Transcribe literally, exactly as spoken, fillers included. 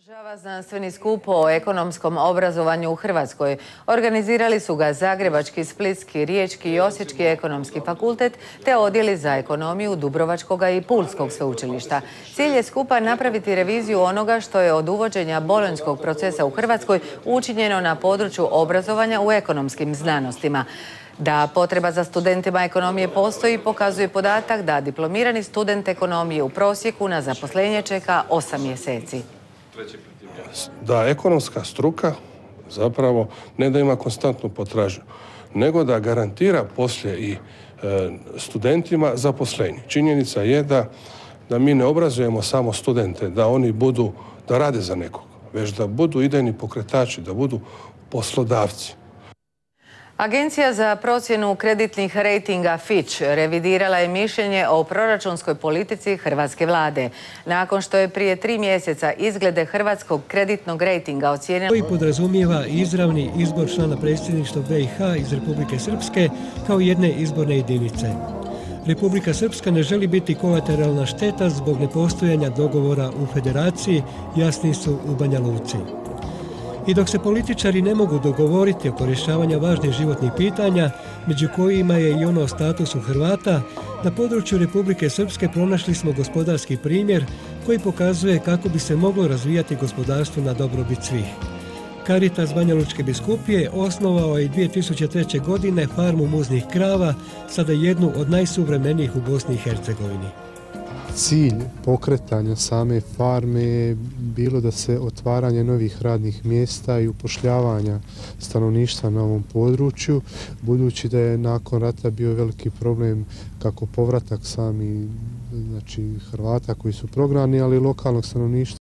Održava znanstveni skup o ekonomskom obrazovanju u Hrvatskoj. Organizirali su ga Zagrebački, Splitski, Riječki i Osječki ekonomski fakultet te odjeli za ekonomiju Dubrovačkog i Pulskog sveučilišta. Cilj je skupa napraviti reviziju onoga što je od uvođenja bolonjskog procesa u Hrvatskoj učinjeno na području obrazovanja u ekonomskim znanostima. Da potreba za studentima ekonomije postoji, pokazuje podatak da diplomirani student ekonomije u prosjeku na zaposlenje čeka osam mjeseci. Da ekonomska struka zapravo ne da ima konstantnu potražnju, nego da garantira poslije i e, studentima zaposlenje. Činjenica je da, da mi ne obrazujemo samo studente, da oni budu, da rade za nekog, već da budu idejni pokretači, da budu poslodavci. Agencija za procjenu kreditnih rejtinga Fitch revidirala je mišljenje o proračunskoj politici hrvatske vlade. Nakon što je prije tri mjeseca izglede hrvatskog kreditnog rejtinga ocijenila... Koji podrazumijeva izravni izbor člana predsjedništva B i H iz Republike Srpske kao jedne izborne jedinice. Republika Srpska ne želi biti kolateralna šteta zbog nepostojanja dogovora u federaciji, jasni su u Banja Luci. I dok se političari ne mogu dogovoriti oko rješavanja važnih životnih pitanja, među kojima je i ono o statusu Hrvata, na području Republike Srpske pronašli smo gospodarski primjer koji pokazuje kako bi se moglo razvijati gospodarstvo na dobrobit svih. Caritas Banja Lučke biskupije osnovao je dvije tisuće treće. godine farmu muznih krava, sada jednu od najsuvremenijih u Bosni i Hercegovini. Cilj pokretanja same farme je bilo da se otvaranje novih radnih mjesta i upošljavanja stanovništva na ovom području, budući da je nakon rata bio veliki problem kako povratak sami, znači Hrvata koji su prognani, ali i lokalnog stanovništva.